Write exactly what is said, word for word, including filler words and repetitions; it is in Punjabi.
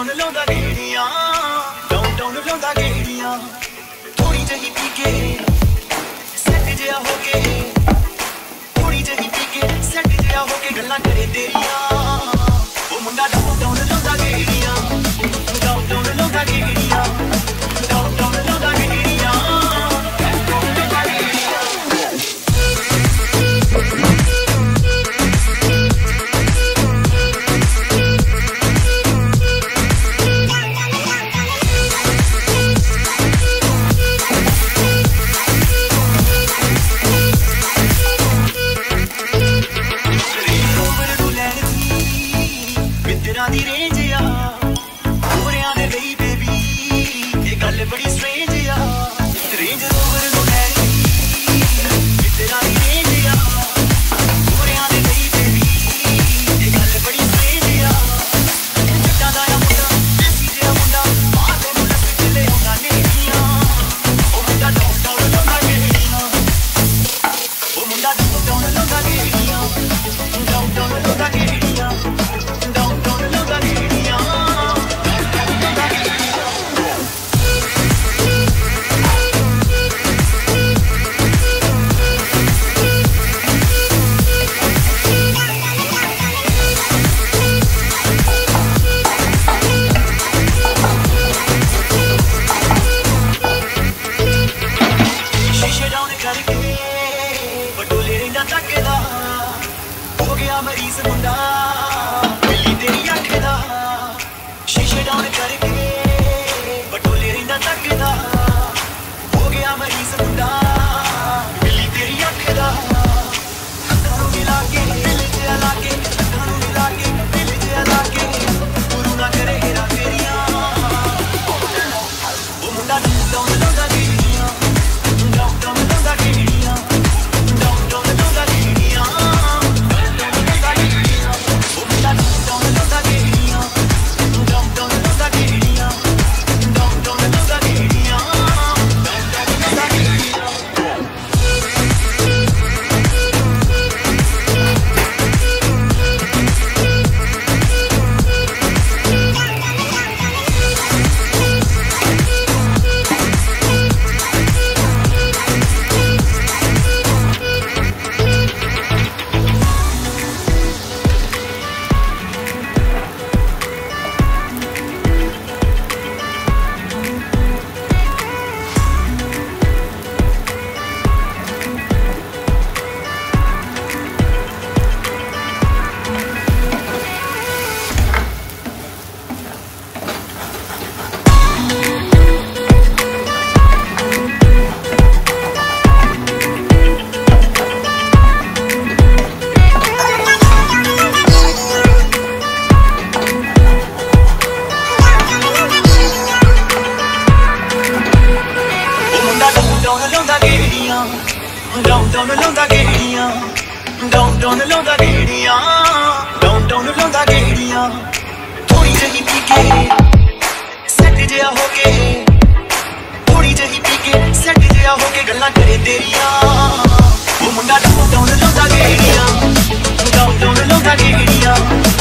ਡਾਊਨ ਲਾਉਂਦਾ ਗੇੜੀਆਂ ਡਾਊਨ ਡਾਊਨ ਲਾਉਂਦਾ ਗੇੜੀਆਂ ਥੋੜੀ ਜਿਹੀ ਪੀ ਕੇ ਸੈੱਟ ਜਿਹਾ ਹੋ ਕੇ ਥੋੜੀ ਜਿਹੀ ਪੀ ਕੇ ਸੈੱਟ ਜਿਹਾ ਹੋ ਕੇ ਗੱਲਾਂ ਕਰੇ ਤੇਰੀਆਂ ਉਹ ਮੁੰਡਾ ਡਾਊਨ ਡਾਊਨ ਲਾਉਂਦਾ ਗੇੜੀਆਂ ਡਾਊਨ ਡਾਊਨ ਲਾਉਂਦਾ ਗੇੜੀਆਂ ਡਾਊਨ ਡਾਊਨ ਲਾਉਂਦਾ ਗੇੜੀਆਂ ਦੀ ਰੇਂਜ ਆ ਹੋਰਿਆਂ ਦੇ ਲਈ ਬੇਬੀ ਇਹ ਗੱਲ ਬੜੀ ਸਟ੍ਰੇਂਜ ਆ ਰੇਂਜ ਰੋਵਰ ਨੂੰ ਲੈ ਗਈ ਤੇਰਾ ਦੀ ਰੇਂਜ ਆ ਹੋਰਿਆਂ ਦੇ ਲਈ ਬੇਬੀ ਇਹ ਗੱਲ ਬੜੀ ਸਟ੍ਰੇਂਜ ਆ ਜੱਟਾਂ ਦਾ ਆ ਮੁੰਡਾ ਐਸੀ ਜਿਹਾ ਮੁੰਡਾ ਮਾਰਦੇ ਨੂੰ ਲੱਗ ਚਲੇ ਆਉਂਦਾ ਨੇੜੀਆਂ ਉਹ ਮੁੰਡਾ ਡਾਊਨ ਡਾਊਨ ਲਾਉਂਦਾ ਗੇੜੀਆਂ ਉਹ ਮੁੰਡਾ ਡਾਊਨ ਡਾਊਨ ਲਾਉਂਦਾ ਗੇੜੀਆਂ ਡਾਊਨ ਡਾਊਨ ਲਾਉਂਦਾ ਗੇੜੀਆਂ ਮਰੀਜ਼ ਮੁੰਡਾ ਬਿੱਲੀ ਤੇਰੀ ਅੱਖ ਦਾ ਸ਼ੀਸ਼ੇ ਡਾਊਨ ਕਰਕੇ ਬਟੋਲੇ ਰਹਿੰਦਾ ਤੱਕਦਾ ਹੋ ਗਿਆ ਮਰੀਜ਼ ਮੁੰਡਾ ਬਿੱਲੀ ਤੇਰੀ ਅੱਖ ਦਾ ਅੱਖਾਂ ਨੂੰ ਮਿਲਾ ਕੇ ਦਿਲ ਜਿਹਾ ਲਾ ਕੇ ਅੱਖਾਂ ਨੂੰ ਮਿਲਾ ਕੇ ਦਿਲ ਜਿਹਾ ਲਾ ਕੇ ਗੁਰੂ ਨਾ ਕਰੇ ਹੇਰਾ ਫੇਰੀਆਂ ਉਹ ਮੁੰਡਾ ਡਾਊਨ ਲਾਉਂਦਾ ਗੇੜੀਆਂ ਡਾਊਨ ਡਾਊਨ ਲਾਉਂਦਾ ਗੇੜੀਆਂ ਡਾਊਨ ਡਾਊਨ ਲਾਉਂਦਾ ਗੇੜੀਆਂ ਡਾਊਨ ਡਾਊਨ ਲਾਉਂਦਾ ਗੇੜੀਆਂ ਡਾਊਨ ਡਾਊਨ ਲਾਉਂਦਾ ਗੇੜੀਆਂ ਡਾਊਨ ਡਾਊਨ ਲਾਉਂਦਾ ਗੇੜੀਆਂ ਥੋੜੀ ਜਿਹੀ ਪੀ ਕੇ ਸੈੱਟ ਜਿਹਾ ਹੋ ਕੇ ਥੋੜੀ ਜਿਹੀ ਪੀ ਕੇ ਸੈੱਟ ਜਿਹਾ ਹੋ ਕੇ ਗੱਲਾਂ ਕਰੇ ਤੇਰੀਆਂ ਉਹ ਮੁੰਡਾ ਡਾਊਨ ਡਾਊਨ ਲਾਉਂਦਾ ਗੇੜੀਆਂ ਡਾਊਨ ਡਾਊਨ ਲਾਉਂਦਾ ਗੇੜੀਆਂ